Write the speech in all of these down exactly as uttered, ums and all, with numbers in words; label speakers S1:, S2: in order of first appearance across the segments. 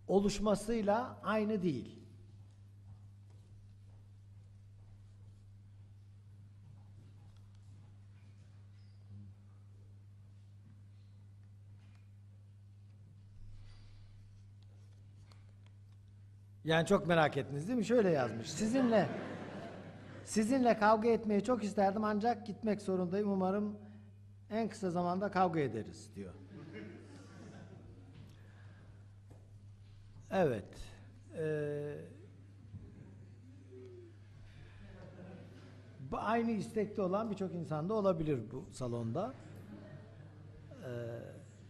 S1: oluşmasıyla aynı değil. Yani çok merak ettiniz değil mi? Şöyle yazmış. Sizinle sizinle kavga etmeyi çok isterdim ancak gitmek zorundayım. Umarım en kısa zamanda kavga ederiz diyor. Evet. Ee, aynı istekte olan birçok insan da olabilir bu salonda. Ee,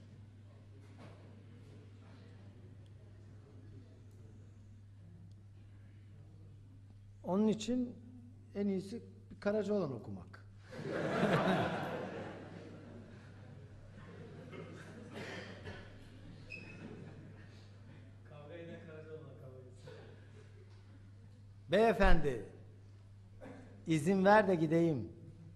S1: onun için en iyisi bir Karacaoğlan okumak. Beyefendi, izin ver de gideyim.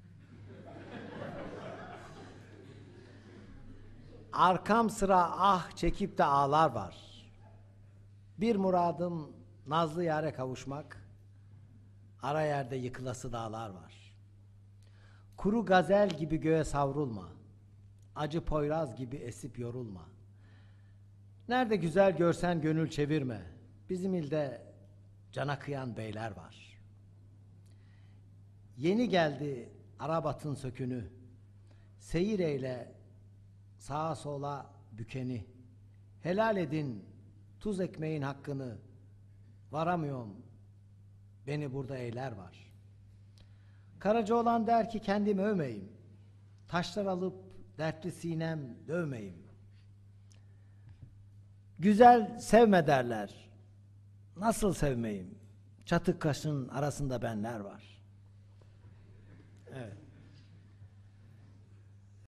S1: Arkam sıra ah çekip de ağlar var. Bir muradım nazlı yâre kavuşmak, ara yerde yıkılası dağlar var. Kuru gazel gibi göğe savrulma, acı poyraz gibi esip yorulma. Nerede güzel görsen gönül çevirme, bizim ilde cana kıyan beyler var. Yeni geldi Arabat'ın sökünü, seyir eyle sağa sola bükeni. Helal edin tuz ekmeğin hakkını, varamıyorum beni burada eyler var. Karacaoğlan der ki kendimi övmeyim, taşlar alıp dertli sinem dövmeyim. Güzel sevme derler, nasıl sevmeyim, çatık kaşın arasında benler var.